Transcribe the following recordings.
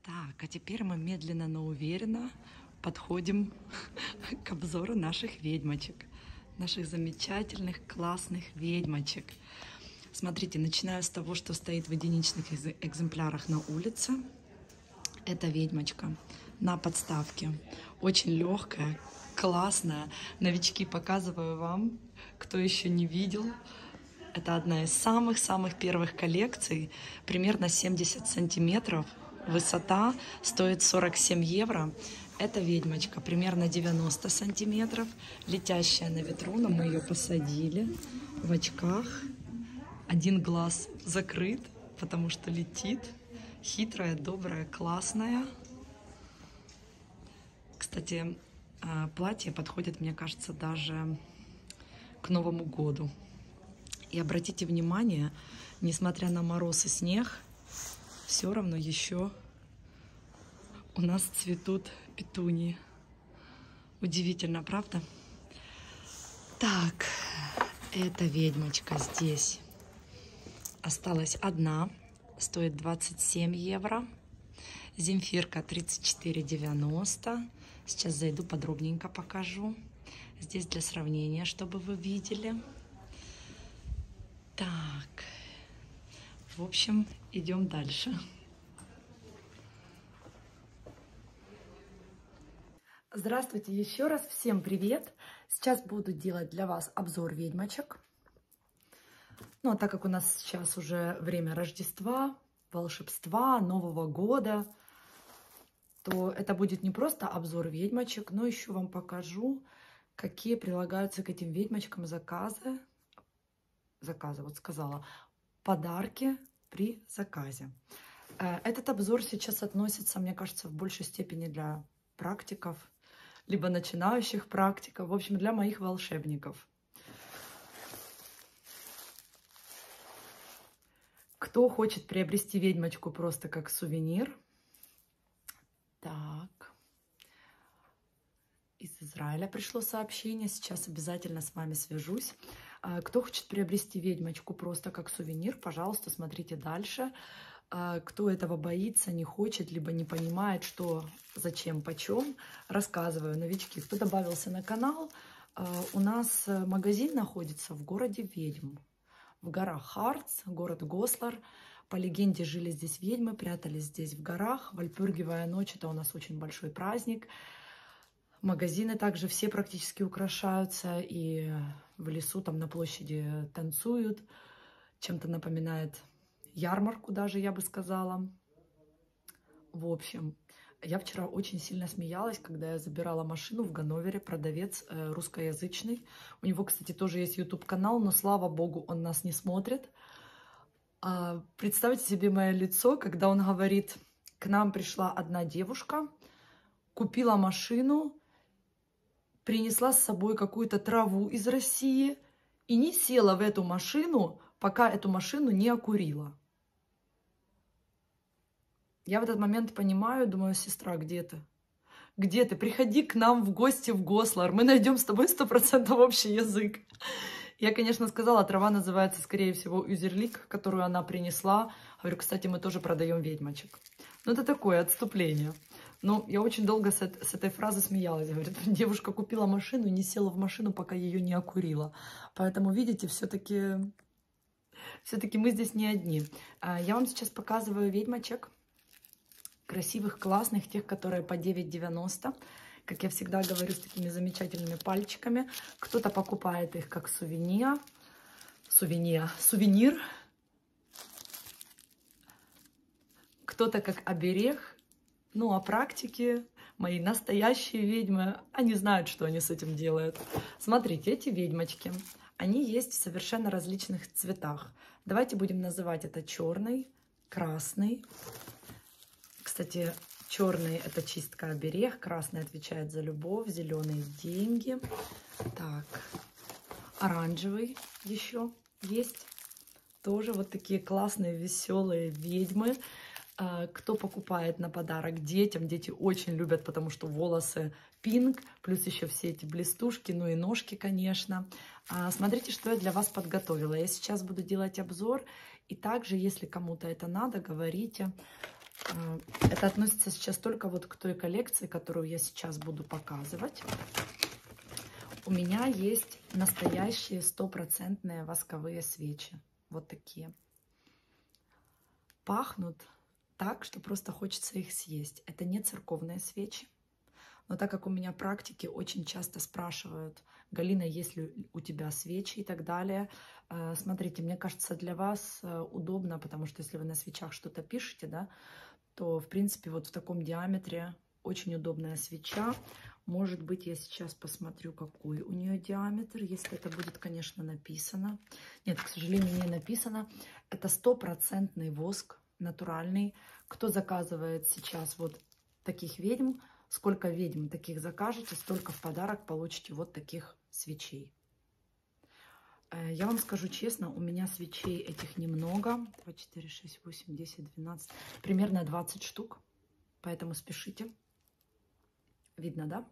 Так, а теперь мы медленно, но уверенно подходим к обзору наших ведьмочек. Наших замечательных, классных ведьмочек. Смотрите, начинаю с того, что стоит в единичных экземплярах на улице. Это ведьмочка на подставке. Очень легкая, классная. Новички, показываю вам, кто еще не видел. Это одна из самых-самых первых коллекций. Примерно 70 сантиметров. Высота, стоит 47 евро. Это ведьмочка, примерно 90 сантиметров. Летящая на ветру, но мы ее посадили в очках. Один глаз закрыт, потому что летит. Хитрая, добрая, классная. Кстати, платье подходит, мне кажется, даже к Новому году. И обратите внимание, несмотря на мороз и снег, все равно еще у нас цветут петунии. Удивительно, правда? Так, эта ведьмочка здесь осталась одна, стоит 27 евро. Земфирка 34,90. Сейчас зайду, подробненько покажу. Здесь для сравнения, чтобы вы видели. Так, в общем, идем дальше. Здравствуйте еще раз, всем привет! Сейчас буду делать для вас обзор ведьмочек. Ну, а так как у нас сейчас уже время Рождества, волшебства, Нового года, то это будет не просто обзор ведьмочек, но еще вам покажу, какие прилагаются к этим ведьмочкам заказы, вот сказала, подарки при заказе. Этот обзор сейчас относится, мне кажется, в большей степени для практиков, либо начинающих практиков, в общем, для моих волшебников. Кто хочет приобрести ведьмочку просто как сувенир? Так. Из Израиля пришло сообщение, сейчас обязательно с вами свяжусь. Кто хочет приобрести ведьмочку просто как сувенир, пожалуйста, смотрите дальше. Кто этого боится, не хочет, либо не понимает, что, зачем, почем, рассказываю. Новички, кто добавился на канал, у нас магазин находится в городе Ведьм, в горах Харц, город Гослар. По легенде, жили здесь ведьмы, прятались здесь в горах. Вальпургиевая ночь — это у нас очень большой праздник. Магазины также все практически украшаются, и в лесу там на площади танцуют. Чем-то напоминает ярмарку даже, я бы сказала. В общем, я вчера очень сильно смеялась, когда я забирала машину в Ганновере. Продавец русскоязычный. У него, кстати, тоже есть YouTube-канал, но, слава богу, он нас не смотрит. Представьте себе мое лицо, когда он говорит: к нам пришла одна девушка, купила машину, принесла с собой какую-то траву из России и не села в эту машину, пока эту машину не окурила. Я в этот момент понимаю, думаю: сестра, где ты? Где ты? Приходи к нам в гости в Гослар, мы найдем с тобой 100% общий язык. Я, конечно, сказала, трава называется, скорее всего, узерлик, которую она принесла. Говорю, кстати, мы тоже продаем ведьмочек. Ну, это такое отступление. Но я очень долго с этой фразы смеялась. Говорит, девушка купила машину, не села в машину, пока ее не окурила. Поэтому, видите, все-таки мы здесь не одни. Я вам сейчас показываю ведьмочек. Красивых, классных, тех, которые по 9,90. Как я всегда говорю, с такими замечательными пальчиками. Кто-то покупает их как сувенир. Кто-то как оберег. Ну, а практики, мои настоящие ведьмы, они знают, что они с этим делают. Смотрите, эти ведьмочки, они есть в совершенно различных цветах. Давайте будем называть это черный, красный. Кстати, черный — это чистка оберег, красный отвечает за любовь, зеленый — деньги. Так, оранжевый еще есть. Тоже вот такие классные, веселые ведьмы. Кто покупает на подарок детям? Дети очень любят, потому что волосы пинк, плюс еще все эти блестушки, ну и ножки, конечно. Смотрите, что я для вас подготовила. Я сейчас буду делать обзор. И также, если кому-то это надо, говорите. Это относится сейчас только вот к той коллекции, которую я сейчас буду показывать. У меня есть настоящие стопроцентные восковые свечи. Вот такие. Пахнут так, что просто хочется их съесть. Это не церковные свечи. Но так как у меня практики очень часто спрашивают: Галина, есть ли у тебя свечи и так далее. Смотрите, мне кажется, для вас удобно, потому что если вы на свечах что-то пишете, да, то, в принципе, вот в таком диаметре очень удобная свеча. Может быть, я сейчас посмотрю, какой у нее диаметр, если это будет, конечно, написано. Нет, к сожалению, не написано. Это стопроцентный воск, натуральный. Кто заказывает сейчас вот таких ведьм, сколько ведьм таких закажете, столько в подарок получите вот таких свечей. Я вам скажу честно, у меня свечей этих немного. 2, 4, 6, 8, 10, 12. Примерно 20 штук. Поэтому спешите. Видно, да?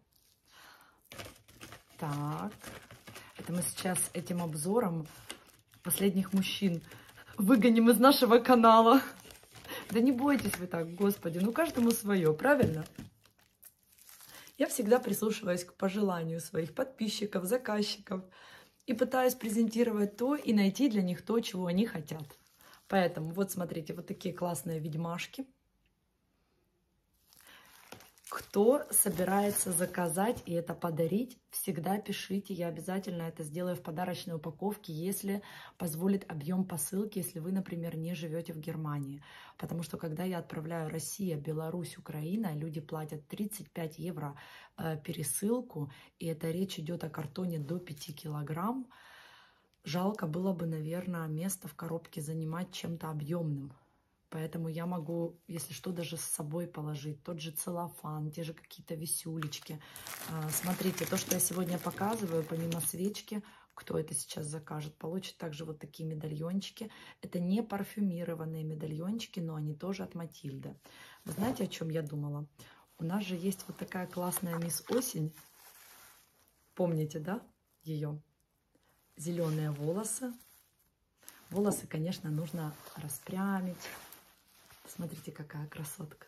Так. Это мы сейчас этим обзором последних мужчин выгоним из нашего канала. Да не бойтесь вы так, господи. Ну, каждому свое, правильно? Я всегда прислушиваюсь к пожеланию своих подписчиков, заказчиков. И пытаюсь презентировать то и найти для них то, чего они хотят. Поэтому вот смотрите, вот такие классные ведьмашки. Кто собирается заказать и это подарить, всегда пишите. Я обязательно это сделаю в подарочной упаковке, если позволит объем посылки, если вы, например, не живете в Германии. Потому что когда я отправляю Россия, Беларусь, Украина, люди платят 35 евро пересылку, и это речь идет о картоне до 5 килограмм. Жалко было бы, наверное, место в коробке занимать чем-то объемным. Поэтому я могу, если что, даже с собой положить. Тот же целлофан, те же какие-то висюлечки. Смотрите, то, что я сегодня показываю, помимо свечки, кто это сейчас закажет, получит также вот такие медальончики. Это не парфюмированные медальончики, но они тоже от Матильды. Вы знаете, о чем я думала? У нас же есть вот такая классная мисс Осень. Помните, да, ее? Зеленые волосы. Волосы, конечно, нужно распрямить. Смотрите, какая красотка.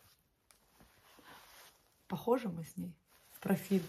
Похожи мы с ней в профиль.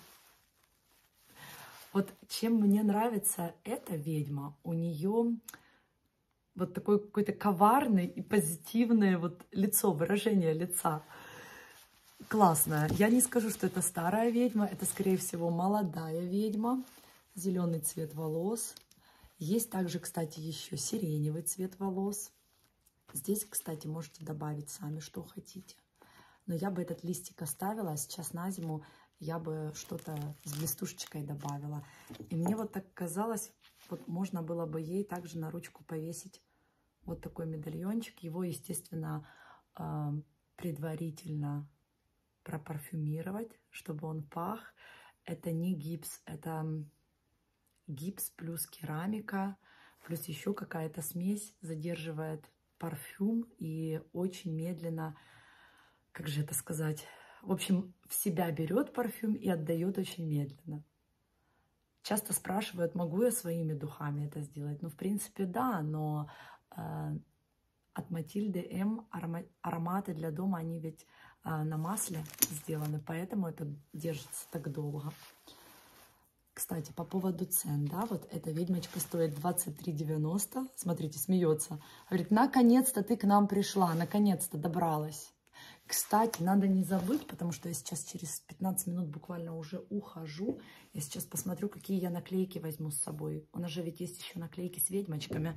Вот чем мне нравится эта ведьма, у нее вот такой какой-то коварный и позитивное вот лицо, выражение лица. Классное. Я не скажу, что это старая ведьма, это, скорее всего, молодая ведьма. Зеленый цвет волос. Есть также, кстати, еще сиреневый цвет волос. Здесь, кстати, можете добавить сами, что хотите. Но я бы этот листик оставила, а сейчас на зиму я бы что-то с блестушечкой добавила. И мне вот так казалось, вот можно было бы ей также на ручку повесить вот такой медальончик. Его, естественно, предварительно пропарфюмировать, чтобы он пах. Это не гипс, это гипс плюс керамика, плюс еще какая-то смесь задерживает парфюм и очень медленно, как же это сказать, в общем, в себя берет парфюм и отдает очень медленно. Часто спрашивают, могу я своими духами это сделать? Ну, в принципе, да, но от Матильды М ароматы для дома, они ведь на масле сделаны, поэтому это держится так долго. Кстати, по поводу цен, да, вот эта ведьмочка стоит 23,90. Смотрите, смеется. Говорит, наконец-то ты к нам пришла, наконец-то добралась. Кстати, надо не забыть, потому что я сейчас через 15 минут буквально уже ухожу. Я сейчас посмотрю, какие я наклейки возьму с собой. У нас же ведь есть еще наклейки с ведьмочками.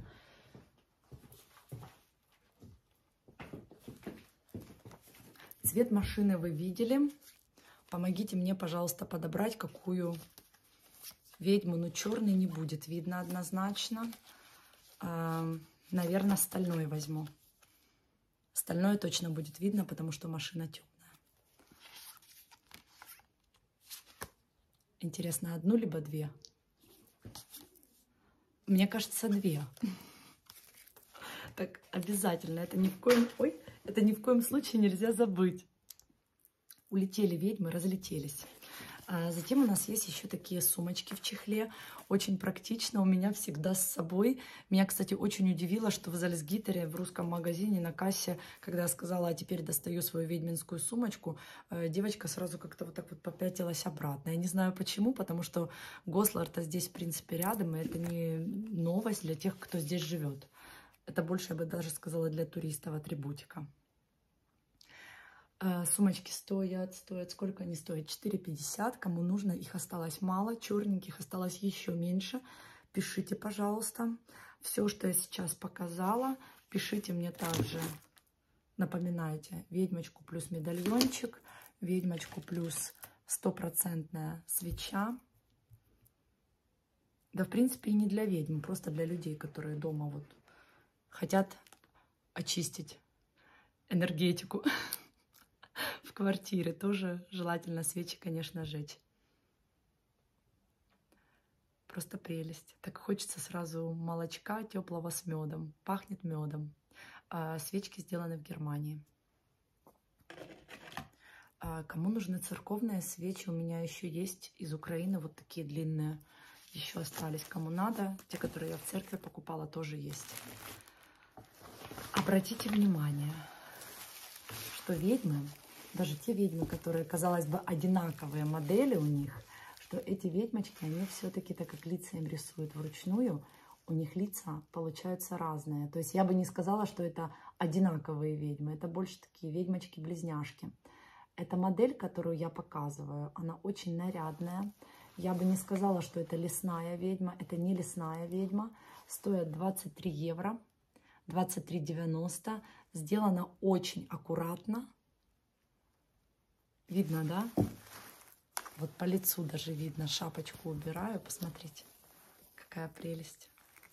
Цвет машины вы видели. Помогите мне, пожалуйста, подобрать какую ведьму. Но черный не будет видно однозначно. Наверное, стальной возьму. Стальное точно будет видно, потому что машина темная. Интересно, одну либо две? Мне кажется, две. Так, обязательно. Это ни в коем случае нельзя забыть. Улетели ведьмы, разлетелись. Затем у нас есть еще такие сумочки в чехле. Очень практично, у меня всегда с собой. Меня, кстати, очень удивило, что в Зальцгитере, в русском магазине, на кассе, когда я сказала, а теперь достаю свою ведьминскую сумочку, девочка сразу как-то вот так вот попятилась обратно. Я не знаю почему, потому что Гослар-то здесь, в принципе, рядом, и это не новость для тех, кто здесь живет. Это больше, я бы даже сказала, для туристов атрибутика. Сумочки стоят, сколько они стоят? 4,50. Кому нужно, их осталось мало. Черненьких осталось еще меньше. Пишите, пожалуйста. Все, что я сейчас показала, пишите мне также. Напоминайте, ведьмочку плюс медальончик, ведьмочку плюс 100% свеча. Да, в принципе, и не для ведьм, просто для людей, которые дома вот хотят очистить энергетику. В квартире тоже желательно свечи, конечно, жечь. Просто прелесть. Так хочется сразу молочка теплого с медом. Пахнет медом. Свечки сделаны в Германии. Кому нужны церковные свечи, у меня еще есть из Украины вот такие длинные. Еще остались. Кому надо, те, которые я в церкви покупала, тоже есть. Обратите внимание, что ведьмы, даже те ведьмы, которые, казалось бы, одинаковые модели у них, что эти ведьмочки, они все-таки, так как лица им рисуют вручную, у них лица получаются разные. То есть я бы не сказала, что это одинаковые ведьмы, это больше такие ведьмочки-близняшки. Эта модель, которую я показываю, она очень нарядная. Я бы не сказала, что это лесная ведьма, это не лесная ведьма. Стоит 23 евро, 23,90. Сделана очень аккуратно. Видно, да? Вот по лицу даже видно. Шапочку убираю. Посмотрите, какая прелесть.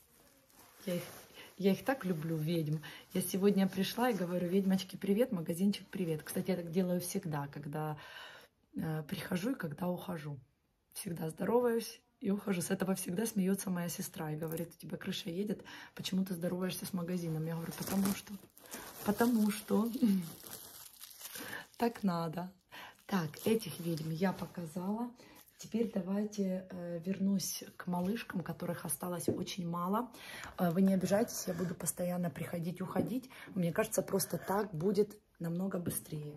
Я их так люблю, ведьм. Я сегодня пришла и говорю: ведьмочки, привет, магазинчик, привет. Кстати, я так делаю всегда, когда прихожу и когда ухожу. Всегда здороваюсь и ухожу. С этого всегда смеется моя сестра и говорит: у тебя крыша едет, почему ты здороваешься с магазином? Я говорю: потому что так надо. Так, этих ведьм я показала. Теперь давайте вернусь к малышкам, которых осталось очень мало. Вы не обижайтесь, я буду постоянно приходить, уходить. Мне кажется, просто так будет намного быстрее.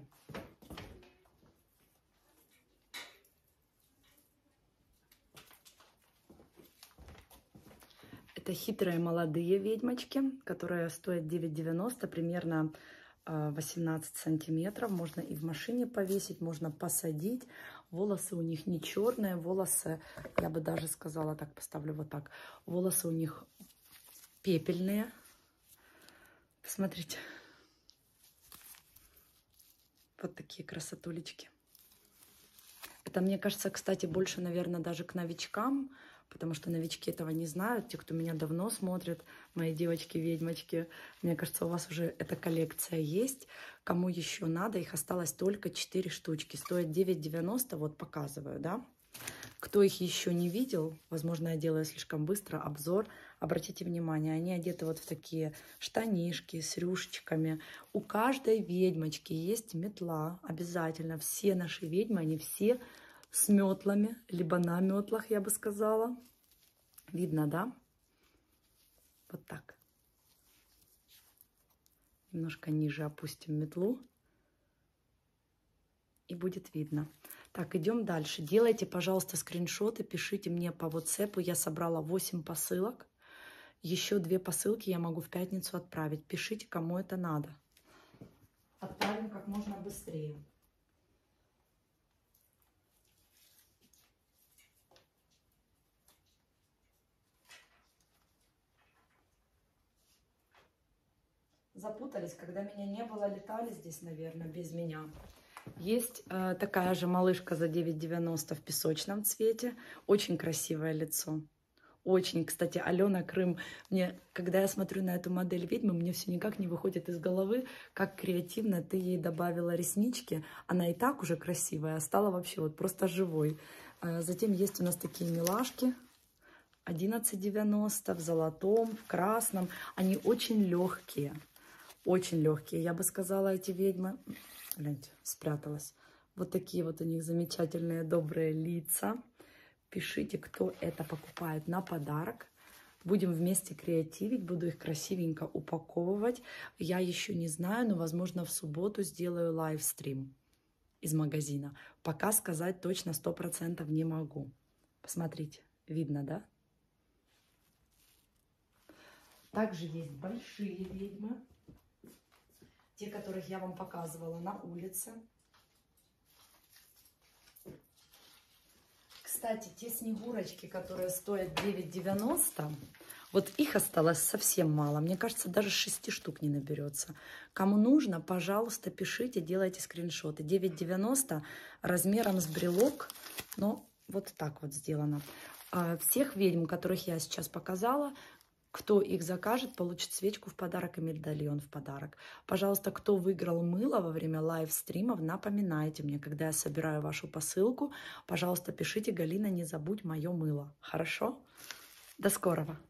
Это хитрые молодые ведьмочки, которые стоят 9,90, примерно 18 сантиметров. Можно и в машине повесить, можно посадить. Волосы у них не черные, волосы, я бы даже сказала, так поставлю вот так. Волосы у них пепельные. Посмотрите. Вот такие красотулечки. Это, мне кажется, кстати, больше, наверное, даже к новичкам, потому что новички этого не знают. Те, кто меня давно смотрит, мои девочки-ведьмочки, мне кажется, у вас уже эта коллекция есть. Кому еще надо, их осталось только 4 штучки. Стоят 9,90, вот показываю, да. Кто их еще не видел, возможно, я делаю слишком быстро обзор, обратите внимание, они одеты вот в такие штанишки с рюшечками. У каждой ведьмочки есть метла, обязательно. Все наши ведьмы, они все с метлами, либо на метлах, я бы сказала. Видно, да? Вот так. Немножко ниже опустим метлу. И будет видно. Так, идем дальше. Делайте, пожалуйста, скриншоты, пишите мне по WhatsApp. Я собрала 8 посылок. Еще 2 посылки я могу в пятницу отправить. Пишите, кому это надо. Отправим как можно быстрее. Запутались, когда меня не было, летали здесь, наверное, без меня. Есть такая же малышка за 9,90 в песочном цвете. Очень красивое лицо. Очень, кстати, Алена Крым, мне, когда я смотрю на эту модель ведьмы, мне все никак не выходит из головы, как креативно ты ей добавила реснички. Она и так уже красивая, а стала вообще вот просто живой. Затем есть у нас такие милашки. 11,90 в золотом, в красном. Они очень легкие. Очень легкие, я бы сказала, эти ведьмы. Гляньте, спряталась. Вот такие вот у них замечательные, добрые лица. Пишите, кто это покупает на подарок. Будем вместе креативить, буду их красивенько упаковывать. Я еще не знаю, но, возможно, в субботу сделаю лайвстрим из магазина. Пока сказать точно 100% не могу. Посмотрите, видно, да? Также есть большие ведьмы. Те, которых я вам показывала на улице. Кстати, те снегурочки, которые стоят 9,90, вот их осталось совсем мало. Мне кажется, даже 6 штук не наберется. Кому нужно, пожалуйста, пишите, делайте скриншоты. 9,90 размером с брелок, но вот так вот сделано. Всех ведьм, которых я сейчас показала, кто их закажет, получит свечку в подарок и медальон в подарок. Пожалуйста, кто выиграл мыло во время лайв-стримов, напоминайте мне, когда я собираю вашу посылку. Пожалуйста, пишите: Галина, не забудь мое мыло. Хорошо? До скорого!